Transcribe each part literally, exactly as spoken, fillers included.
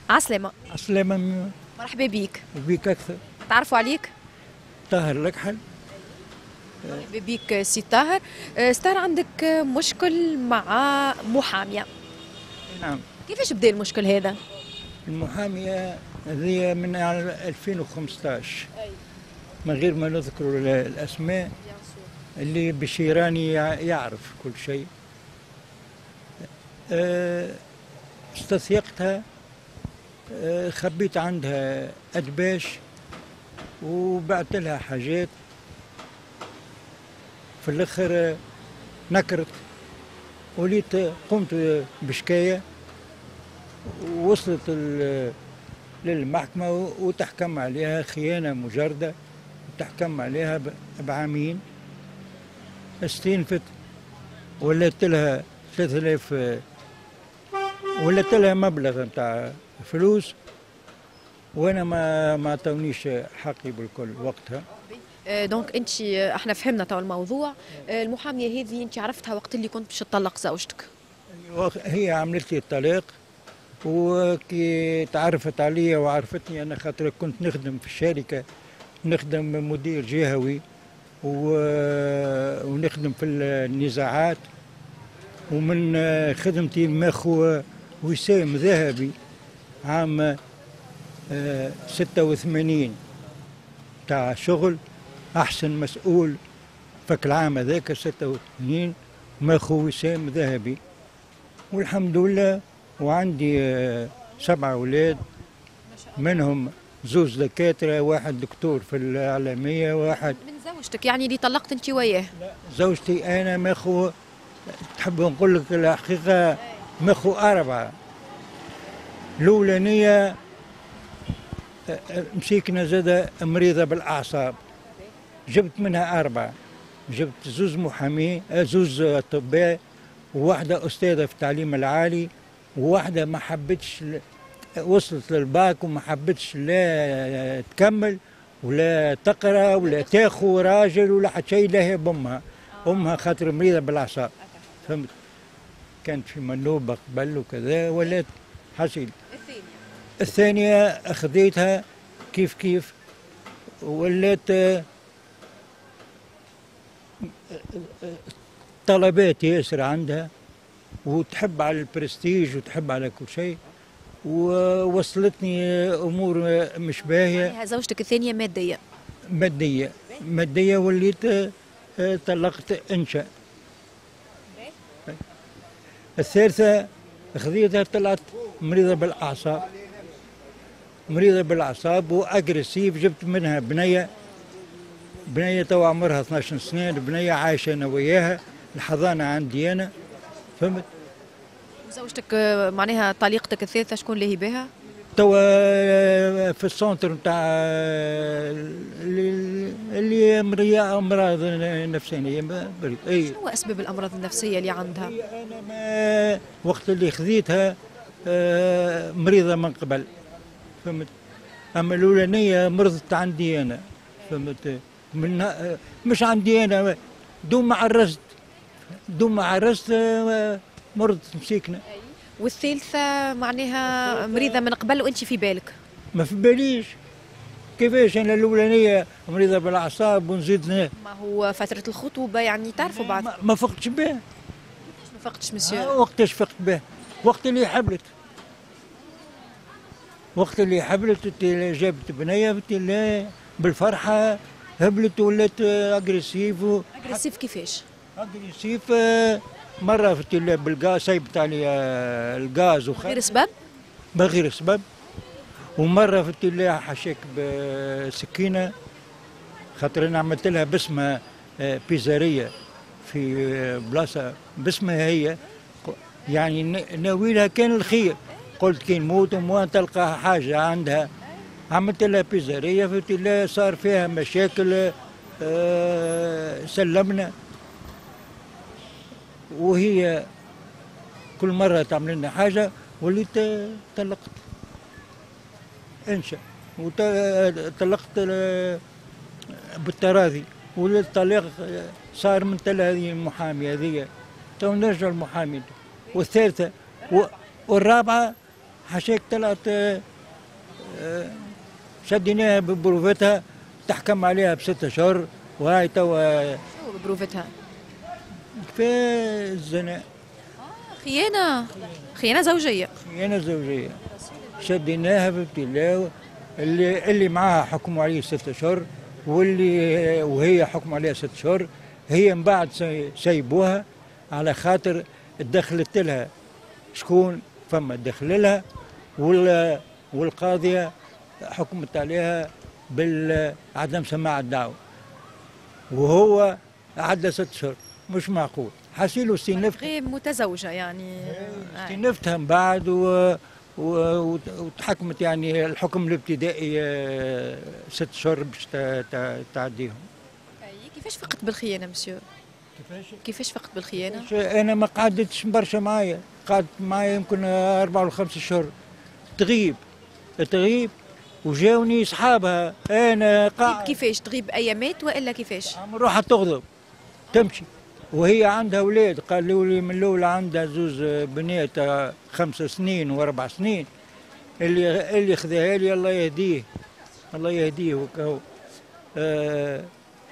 عسلامة. عسلامة. مرحبا بيك. وبيك أكثر. تعرفوا عليك؟ طاهر الأكحل. مرحبا بيك سي طاهر. سي طاهر، عندك مشكل مع محامية. نعم. كيفاش بدا المشكل هذا؟ المحامية هذه من ألفين وخمسطاش. من غير ما نذكر الأسماء اللي بشيراني يعرف كل شيء. استثيقتها، خبيت عندها أدباش وبعت لها حاجات. في الآخر نكرت، وليت قمت بشكاية ووصلت للمحكمة وتحكم عليها خيانة مجردة، وتحكم عليها بعامين. استنفت، ولات لها ثلاثة آلاف، ولات لها مبلغ نتاع فلوس، وانا ما ما عطاونيش حقي بالكل وقتها. دونك انت، احنا فهمنا تو الموضوع. المحاميه هذه انت عرفتها وقت اللي كنت باش تطلق زوجتك؟ هي عملت لي الطلاق، وكي تعرفت عليا وعرفتني انا، خاطر كنت نخدم في الشركه، نخدم مدير جهوي ونخدم في النزاعات. ومن خدمتي مع خو وسام ذهبي عام ستة وثمانين تاع شغل أحسن مسؤول فك العام هذاك ستة وثمانين مع خو وسام ذهبي، والحمد لله. وعندي سبعة أولاد، منهم زوج دكاترة، واحد دكتور في الإعلامية، واحد من زوجتك يعني اللي طلقت أنت وياه؟ لا، زوجتي أنا ماخو، تحب نقول لك الحقيقة، ماخو أربعة. الأولانية مسيكنة زادة مريضة بالأعصاب، جبت منها أربعة. جبت زوج محامي، زوج أطباء، وواحدة أستاذة في التعليم العالي، وواحدة ما حبتش، وصلت للباك وما حبتش لا تكمل ولا تقرا ولا تاخو راجل ولا حتى شيء، لا هي بأمها. أمها خاطر مريضة بالأعصاب، فهمت؟ كانت في منوبة قبل وكذا، ولات حصيل. الثانية أخذيتها كيف كيف، ولات طلبات ياسر عندها، وتحب على البرستيج وتحب على كل شيء، ووصلتني امور مش باهيه. يعني زوجتك الثانيه ماديه؟ ماديه ماديه، وليت طلقت انشا. الثالثه خذيتها، طلعت مريضه بالاعصاب، مريضه بالاعصاب واجريسيف. جبت منها بنيه، بنيه تو عمرها اثناش سنه، بنيه عايشه انا وياها، الحضانه عندي انا، فهمت؟ زوجتك معناها طليقتك الثالثه شكون اللي هي بها؟ توا في السونتر نتاع اللي مريا امراض نفسانيه. اي شنو اسباب الامراض النفسيه اللي عندها؟ انا ما وقت اللي خذيتها مريضه من قبل، فهمت؟ اما الاولانيه مرضت عندي انا، فهمت؟ من مش عندي انا، دوم ما عرست، دوم ما عرست مرضت مسيكنه. والثالثة معناها مريضة من قبل وانت في بالك؟ ما في باليش كيفاش، انا الاولانية مريضة بالاعصاب ونزيد. ما هو فترة الخطوبة يعني تعرفوا بعض. ما, ما فقتش به. ما فقتش مسيو؟ آه، وقتاش فقت به؟ وقت اللي حبلت، وقت اللي حبلت جابت بنية بالفرحة، هبلت ولات اجريسيف. و... اجريسيف كيفاش؟ اجريسيف مرة في الله بالغاز، سيبت علي الغاز وخ... غير سبب؟ بغير سبب. ومرة في الله حشاك بسكينة، خاطر انا عملت لها باسمها بيزارية في بلاصة باسمها هي، يعني ناوي لها كان الخير. قلت كي نموت وما تلقى حاجة عندها، عملت لها بيزارية. في الله صار فيها مشاكل، سلمنا، وهي كل مرة تعمل لنا حاجة، وليت طلقت انشا، وطلقت بالتراضي، والطلاق صار من تل هذه المحامية هذه. تو نرجع المحامي. والثالثة والرابعة حاشاك طلعت آه، آه، شديناها ببروفتها، تحكم عليها بستة اشهر، وهاي توا شو ببروفتها؟ في الزنا. خيانة، خيانة زوجية. خيانة زوجية، شديناها بابتلاء. اللي اللي معاها حكموا عليه ست اشهر، واللي وهي حكموا عليها ست اشهر. هي من بعد سي- سيبوها على خاطر دخلت لها شكون فما دخل لها، وال- والقاضية حكمت عليها بعدم سماع الدعوة، وهو عدى ست اشهر. مش معقول. حسيلو استنفت غير متزوجة يعني. استنفتها من بعد و... و... وتحكمت يعني الحكم الابتدائي آه، ست شهور باش ت- ت- تعديهم. أي كيفاش فقت بالخيانة مسيو؟ كيفاش؟ كيفاش فقت بالخيانة؟ انا ما قعدتش برشا معايا، قعدت معايا يمكن اربع ولا خمس شهور. تغيب تغيب وجاوني اصحابها، انا تغيب قاعد كيفاش؟ تغيب أيامات وإلا كيفاش؟ عم روحها تغضب تمشي، وهي عندها اولاد. قالوا لي من الاولى عندها زوز بنات آه، خمس سنين واربع سنين. اللي اللي خذاها لي الله يهديه، الله يهديه وكهو. آه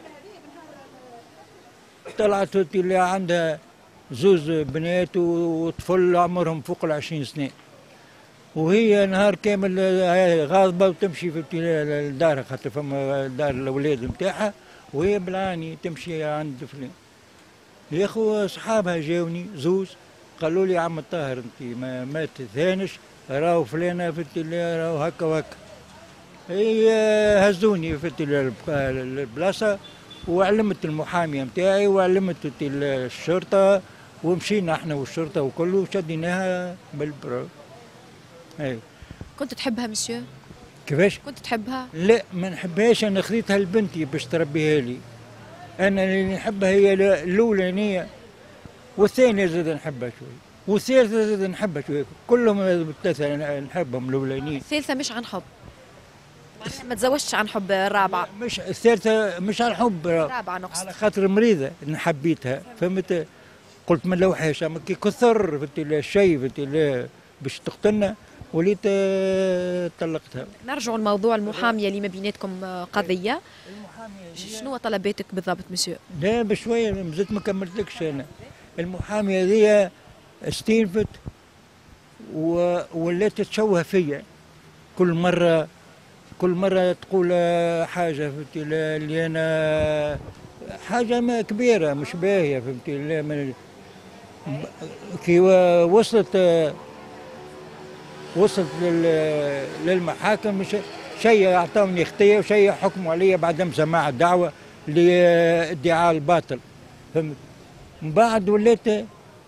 طلعت اللي عندها زوز بنات وطفل عمرهم فوق العشرين سنة، وهي نهار كامل آه، غاضبة وتمشي في الدار، خاطر فما دار الأولاد نتاعها، وهي بالعاني تمشي عند فلان. يا اخو صحابها جاوني زوز، قالوا لي عم الطاهر انت ما, ما تثانش، راهو فلانه في التلا راهو هكا وهكا. هي هزوني في التلا البلاصه، وعلمت المحاميه نتاعي وعلمت الشرطه، ومشينا احنا والشرطه وكله وشديناها بالبرو. اي كنت تحبها مسيو؟ كيفاش؟ كنت تحبها؟ لا ما نحبهاش، انا خذيتها لبنتي باش تربيها لي. انا اللي نحبها هي الاولانيه، والثانيه زاد نحبها شوي، والثالثه زاد نحبها شوي. كلهم الثلاثه نحبهم الاولانيين. الثالثة مش عن حب، معناها ما تزوجتش عن حب الرابعة. مش الثالثه مش على الحب، الرابعة نقصد. على خاطر مريضه نحبيتها، فهمت؟ قلت ما نلوحهاش، اما كي كثر فهمت الشيء فهمت الله باش تقتلنا، وليت آه، طلقتها. نرجعوا لموضوع المحامية اللي ما بيناتكم آه، قضية. شنو طلباتك بالضبط مسيو؟ لا بشويه مازلت ما كملتلكش انا. المحاميه هذه استنفت و- ولات تتشوه فيا كل مره، كل مره تقول حاجه فهمتي لا- اللي انا حاجه ما كبيره مش باهيه فهمتي لا. من كي وصلت وصلت لل- للمحاكم، مش شيء اعطوني خطيه وشيء حكموا علي بعدم سماع الدعوه لادعاء الباطل، فهمت؟ من بعد ولات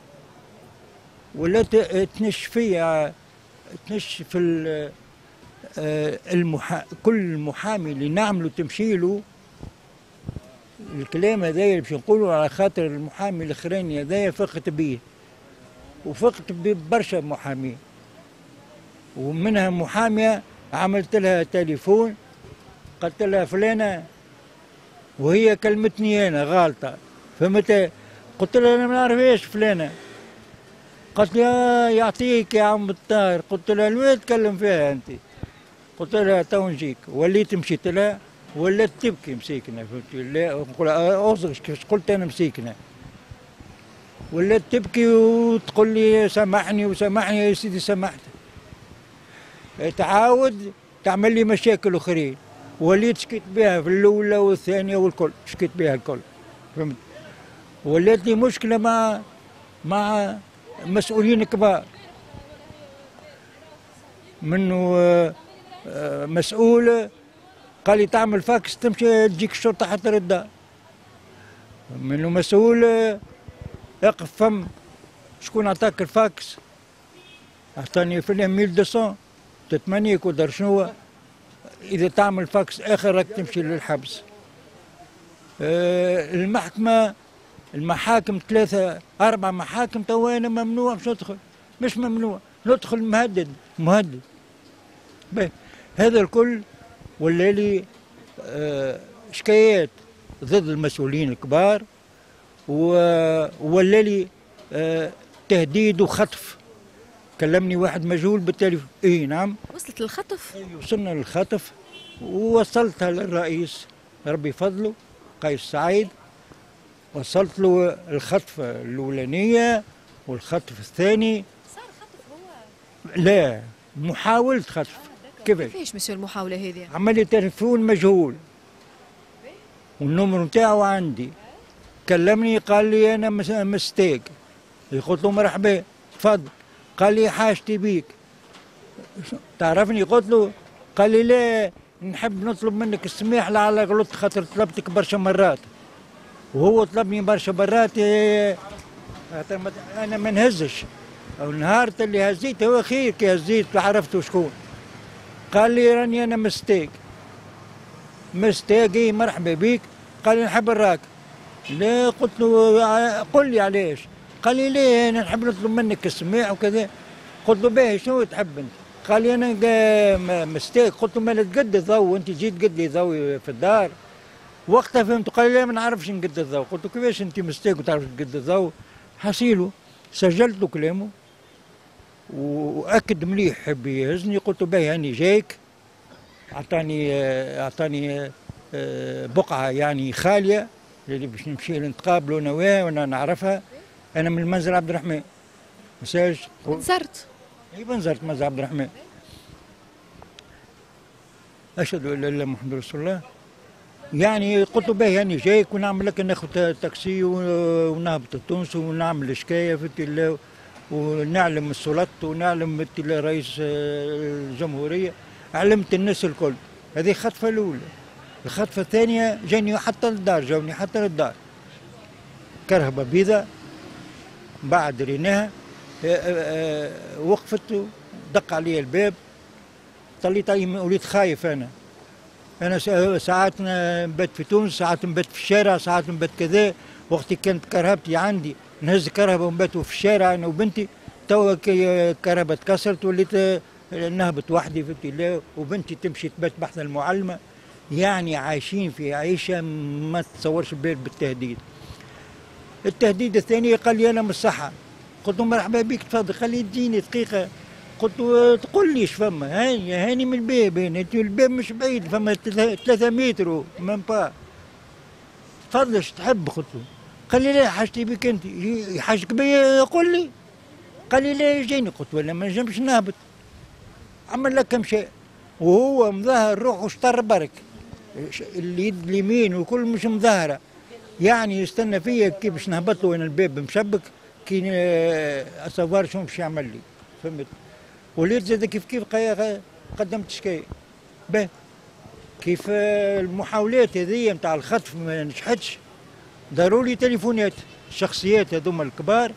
ولات تنش فيا، تنش في ال- آه، المحا... كل محامي اللي نعمله تمشي له الكلام هذايا اللي باش نقولوا، على خاطر المحامي الاخراني هذايا فقت بيه، وفقت ببرشا محامين. ومنها محاميه عملت لها تليفون قلت لها فلانه، وهي كلمتني انا غالطه، فهمت؟ قلت لها انا ما نعرفهاش فلانه. قالت لي آه يعطيك يا عم الطاهر. قلت لها وين تكلم فيها انت؟ قلت لها تو نجيك. وليت مشيت لها ولات تبكي مسيكنه، فهمت؟ لا نقول اوصل كيفاش قلت انا مسيكنه، ولات تبكي وتقول لي سامحني وسامحني يا سيدي سامحت. تعاود تعمل لي مشاكل اخرين، وليت شكيت بها في الاولى والثانيه والكل، شكيت بها الكل، فهمت؟ ولات لي مشكله مع مع مسؤولين كبار، منه آه، آه، مسؤول قال لي تعمل فاكس تمشي تجيك الشرطه حتى للدار، منه مسؤول آه، اقف فم شكون عطاك الفاكس؟ اعطاني في ميل دوسون تتمنيك ودار شنو، اذا تعمل فاكس اخر راك تمشي للحبس. أه المحكمه المحاكم ثلاثه اربع محاكم تو انا ممنوع باش ندخل، مش ممنوع ندخل مهدد مهدد. باهي هذا الكل ولا لي أه شكايات ضد المسؤولين الكبار، ولا لي أه تهديد وخطف كلمني واحد مجهول بالتليفون. اي نعم. وصلت للخطف؟ أي وصلنا للخطف ووصلتها للرئيس ربي فضله قيس سعيد. وصلت له الخطفة الأولانية والخطف الثاني. صار خطف هو؟ لا، محاولة خطف. كيفاش؟ كيفاش مسيو المحاولة هذه؟ عمل لي تليفون مجهول والنمر نتاعو عندي. كلمني قال لي أنا مستيق. قلت له مرحبا تفضل. قال لي حاجتي بيك تعرفني؟ قلت له. قال لي لا، نحب نطلب منك السماح على غلطت خاطر طلبتك برشا مرات وهو طلبني برشا مرات. انا ما نهزش. النهار اللي هزيت هو خير كي هزيت عرفت شكون. قال لي راني انا مستيق. مستيق مرحبا بيك. قال لي نحب نراك. لا قلت له قل لي علاش. قال لي ليه انا نحب نطلب منك السماح وكذا. قلت له باهي شنو تحب انت؟ قال لي انا مستيق. قلت له ما تقد الضوء انت جيت قد لي ضوء في الدار. وقتها فهمت. قال لي لا ما نعرفش نقد الضوء. قلت له كيفاش انت مستيق وتعرف تقد الضوء؟ حصيله سجلت له كلامه واكد مليح حب يهزني. قلت له باهي هاني جايك. اعطاني اعطاني بقعه يعني خاليه اللي باش نمشي نتقابلوا انا وياه وانا نعرفها. انا من المنزل عبد الرحمن مساج. بنزرت؟ اي بنزرت منزل عبد الرحمن. اشهد ان لا اله الا الله محمد رسول الله. يعني قلت له باهي هاني جايك ونعمل لك ناخذ تاكسي ونهبط لتونس ونعمل شكايه في الله ونعلم السلطات ونعلم رئيس الجمهوريه. علمت الناس الكل. هذه الخطفه الاولى. الخطفه الثانيه جاني حتى للدار. جاوني حتى للدار كرهبه بيضاء بعد ريناها. وقفت دق علي الباب. طليت عليه وليت خايف. انا انا ساعات نبات في تونس ساعات نبات في الشارع ساعات نبات كذا. وقتي كانت كرهبتي عندي نهز كرهبه ونباتوا في الشارع انا وبنتي. توا كي الكرهبه تكسرت وليت نهبط وحدي في الله وبنتي تمشي تبات بحث المعلمه. يعني عايشين في عيشه ما تتصورش بال بالتهديد. التهديد الثاني قال لي انا من الصحه. قلت له مرحبا بك تفضل. خلي تجيني دقيقه. قلت له تقول لي ايش فما؟ هاني هاني من الباب. هاني الباب مش بعيد فما ثلاثة متر من با. تفضل ايش تحب؟ قلت له. قال لي لا حاجتي بك انت. حاجتك بيا قول لي. قال لي لا يجيني. قلت له ما نجمش نهبط. عمل لك كم شيء وهو مظاهر روحه اشطر برك. اليد اليمين وكل مش مظاهره. يعني يستنى فيا كيف باش نهبط له وانا الباب مشبك كي اصور شنو باش يعمل لي. فهمت؟ وليت زاد كيف كيف قدمت شكاية. به كيف المحاولات هذه نتاع الخطف ما نجحتش. داروا لي تليفونات الشخصيات هذوما الكبار.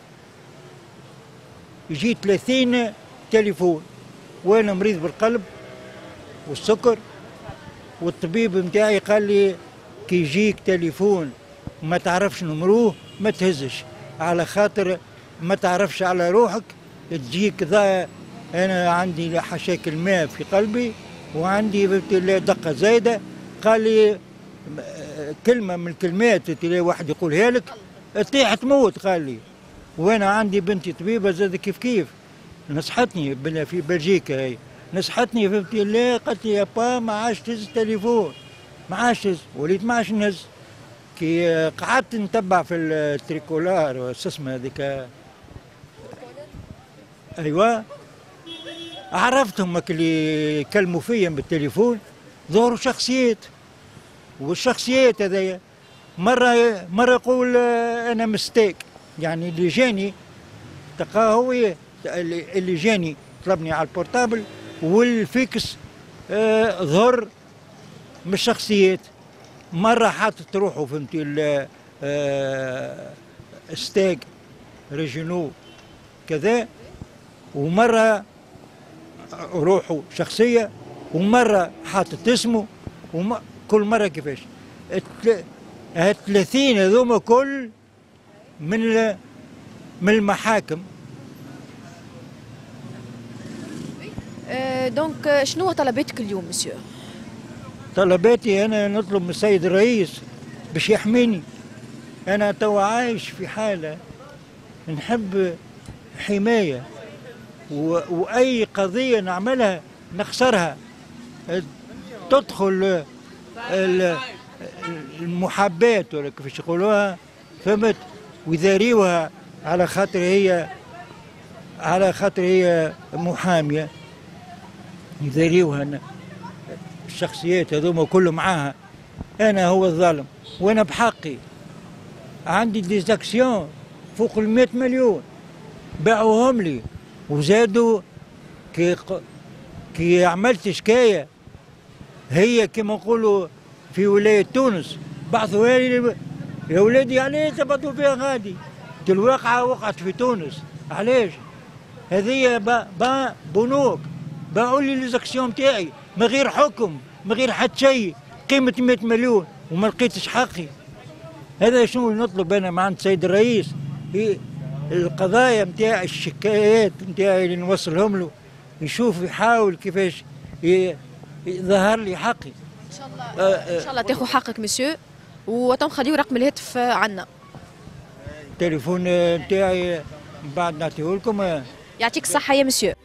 يجي ثلاثين تليفون وانا مريض بالقلب والسكر. والطبيب نتاعي قال لي كي يجيك تليفون ما تعرفش نمروه ما تهزش على خاطر ما تعرفش على روحك تجيك ذا. انا عندي حشاكل ماء في قلبي وعندي دقه زايده. قال لي كلمه من الكلمات اللي واحد يقولها لك تطيح تموت. قال لي وانا عندي بنتي طبيبه زاد كيف كيف نصحتني في بلجيكا. هي نصحتني فهمتي الله. قالت لي يا با ما عادش تهز التليفون ما عادش تهز. وليت ما عادش نهز. كي قعدت نتبع في التريكولار اسمها هذيك. ايوه عرفتهم اللي يكلموا فيا بالتليفون. ظهروا شخصيات والشخصيات هذيا مره مره يقول انا مستيك. يعني اللي جاني تلقاه هو اللي جاني طلبني على البورتابل والفيكس آه ظهر من الشخصيات. مره حاطط روحه فهمتي آه ستاك ريجينو كذا. ومره روحه شخصيه ومره حاطط اسمه وم... كل مره كيفاش. الثلاثين هذوما كل من من المحاكم. أه دونك شنو طلباتك اليوم مسيو؟ طلباتي انا نطلب من السيد الرئيس باش يحميني. انا توا عايش في حاله نحب حمايه و... واي قضيه نعملها نخسرها. تدخل ال- المحابات ولا كيفاش يقولوها، فهمت، ويذاريوها على خاطر هي على خاطر هي محاميه، يذاريوها ن- الشخصيات هذوما كله معاها. انا هو الظالم وانا بحقي عندي ديزاكسيون فوق ال مئة مليون باعوهم لي، وزادوا كي ق- كي عملت شكايه هي كما نقولوا في ولايه تونس بعثوا لي، يا ولادي علاش تبطوا فيها غادي؟ قلت الواقعه وقعت في تونس، علاش؟ هذه با با بنوك باعوا لي ليزاكسيون تاعي من غير حكم من غير حتى شيء، قيمه مئة مليون وما لقيتش حقي. هذا شنو نطلب انا مع السيد الرئيس؟ إيه القضايا نتاع الشكايات نتاعي اللي نوصلهم له يشوف يحاول كيفاش ي- يظهر لي حقي. ان شاء الله ان شاء الله تاخذ حقك مسيو، وتم خليو رقم الهاتف عنا. التليفون نتاعي من بعد نعطيه لكم. يعطيك الصحه يا مسيو.